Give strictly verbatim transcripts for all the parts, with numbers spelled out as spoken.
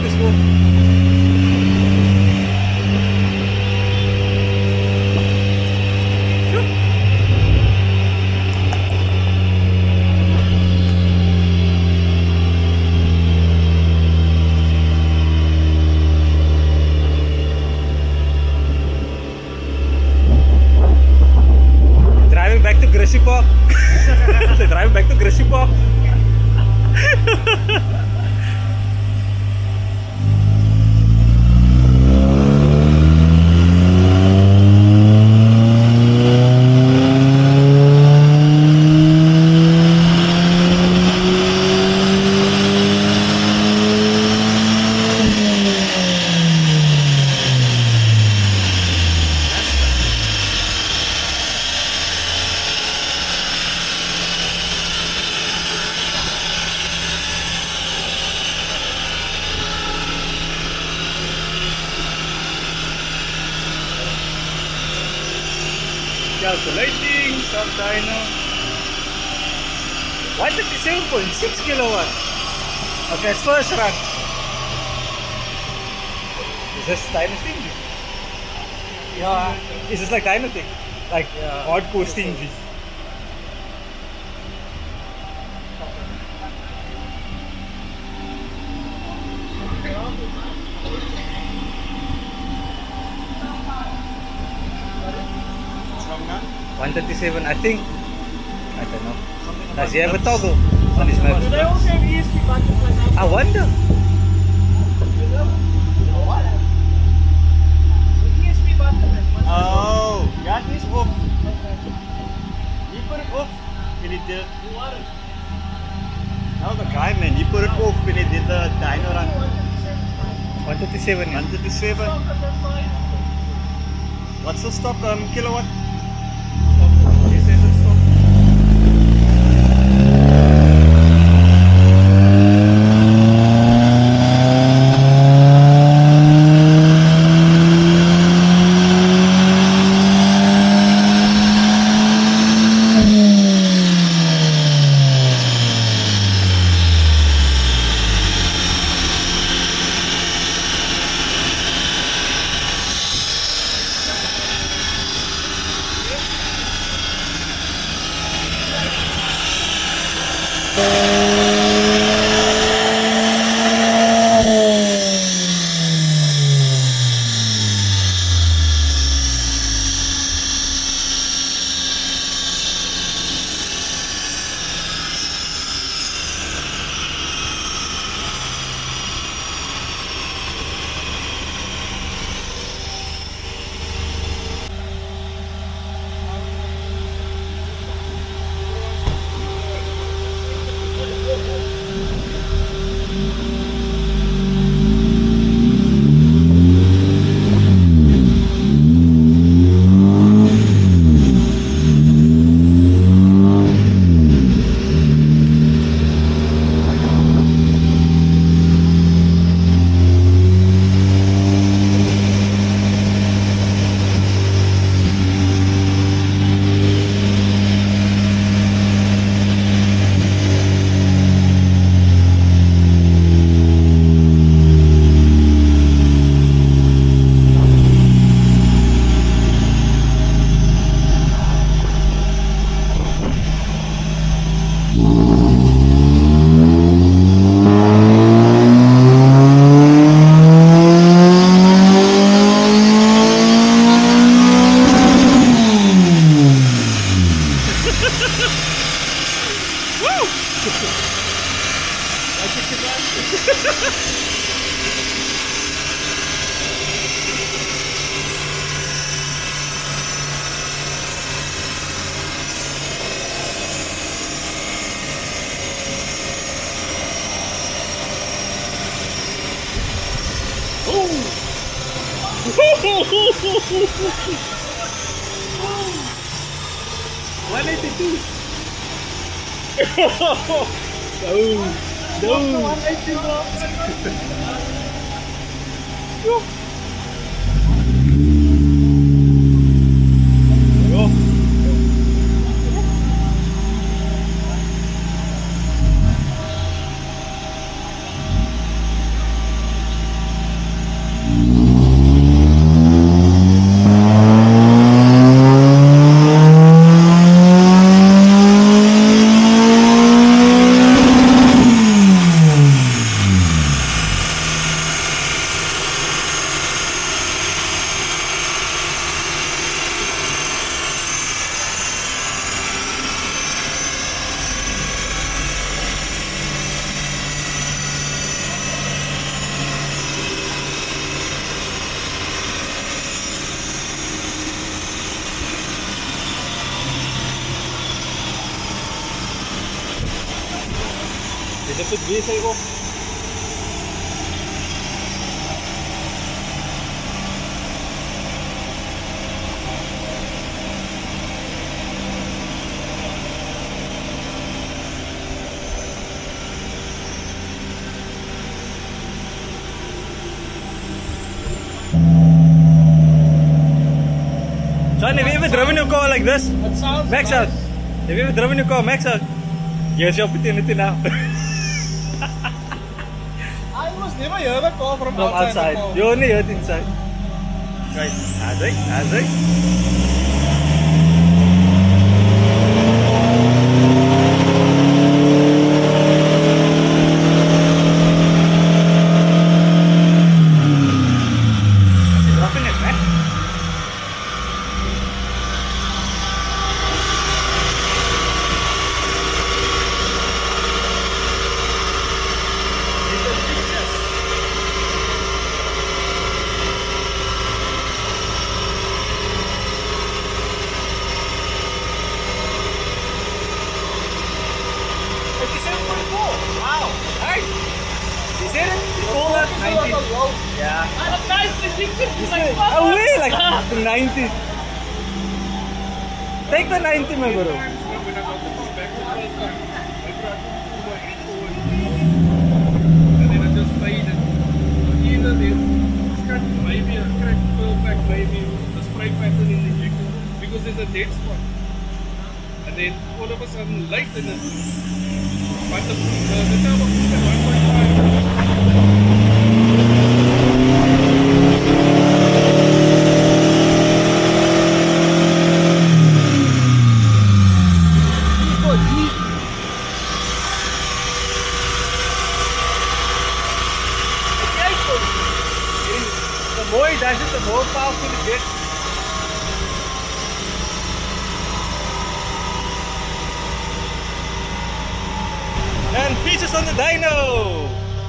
this wolf. Driving back to Grassy Park. Driving back to Grassy Park. Calculating some dyno. one thirty-seven point six kilowatt. Okay, it's first run. Is this dyno thing? Yeah. Is this like dyno thing? Like yeah. Hardcore steam G. one thirty-seven, I think. I don't know. Does he have a toggle on his map? Do they also have E S P buttons like that? I wonder. E S P button. Oh, yeah, this off. He put it off when he did. No, the guy, man, he put it off when he did the dyno run. one thirty-seven. one thirty-seven. What's the stop um, kilowatt? He says it's stop. one eighty-two. No, no. one eighty-two. Je dapat V S I off. Son, have you ever driven your car like this? It sounds Max nice. out. Have you ever driven your car max out? Here's your opportunity now. I was never hear the call from, From outside. outside. The call. You only heard inside. Right. Azek, Azek. Dropping it, man. fifty-seven point four. Wow. Nice. You see it? You call that It's like nineteen. a low. Yeah. And the guys prediction is like Oh, wait, like the ninety. Take the ninety, my bro. When I got the car back the first time, I tried to do my head forward and then I just played it. Either this cut maybe a crack curl back, maybe a spray pattern in the injector because there's a dead spot. And then all of a sudden light in it. But the, the, the turbo was at one point five. The more he does it, the more powerful it gets. And pieces on the dyno!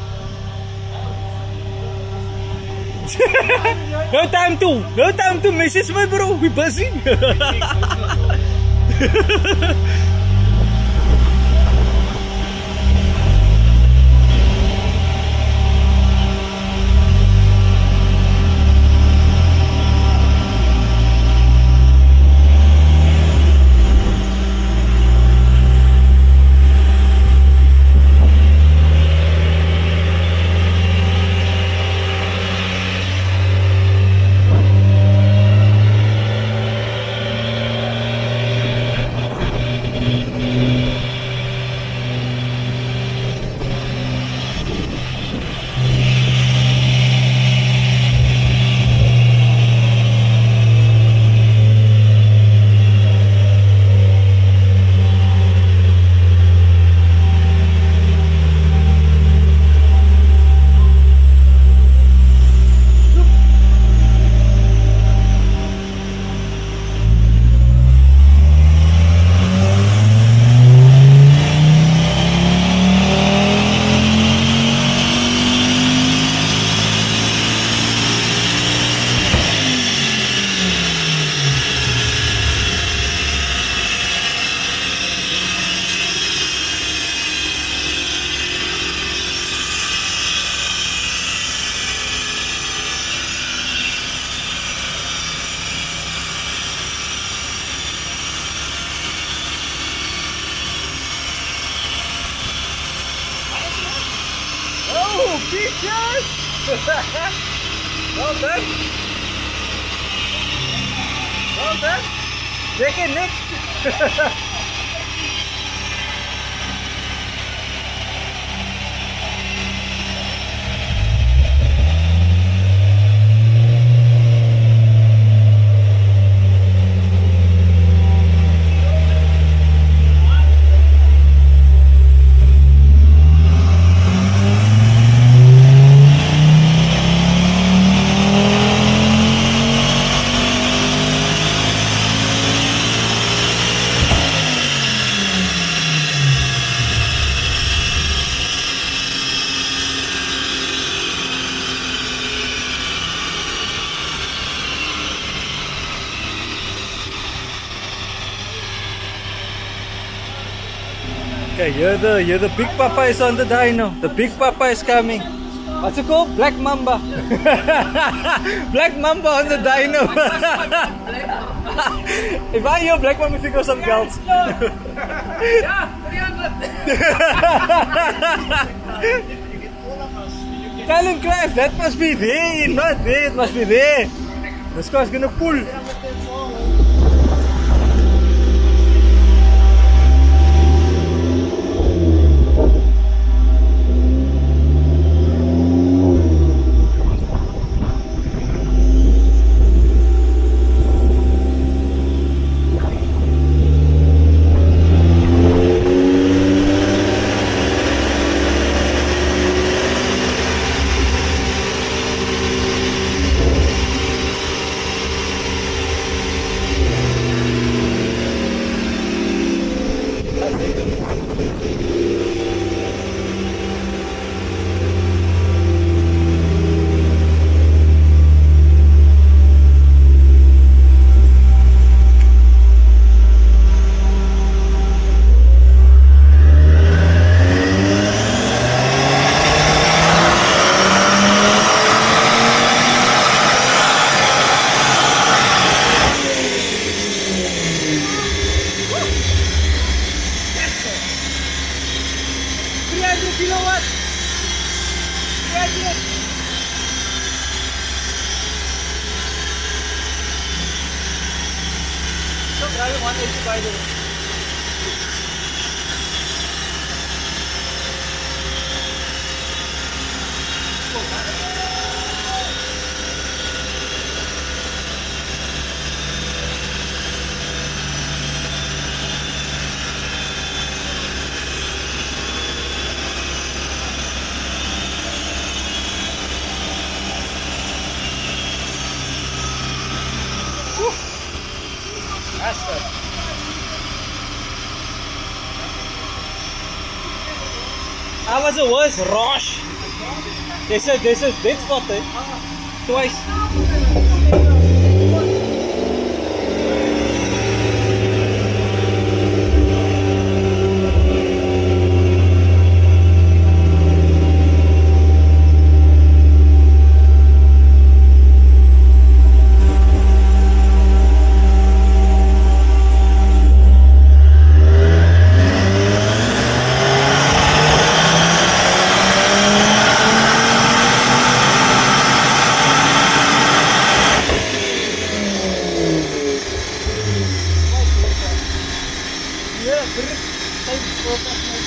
No time to! No time to message me, bro! We busy! Oh, peaches! Well done. Well done. Take it next. Okay, you're the you're the big papa is on the dyno. The big papa is coming. What's it called? Black Mamba. Black Mamba on the dyno. If I hear Black Mamba, think of some girls. Tell him, Clive, that must be there, not there, it must be there. This guy's gonna pull. Driving one eighty-five. I was the worst rush. There's a there's a dead spot there. Twice. Yeah,